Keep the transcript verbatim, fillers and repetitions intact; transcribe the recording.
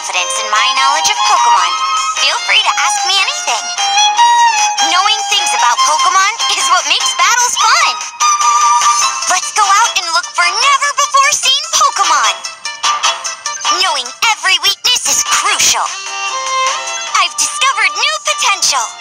confidence in my knowledge of Pokemon. Feel free to ask me anything. Knowing things about Pokemon is what makes battles fun. Let's go out and look for never-before-seen Pokemon. Knowing every weakness is crucial. I've discovered new potential.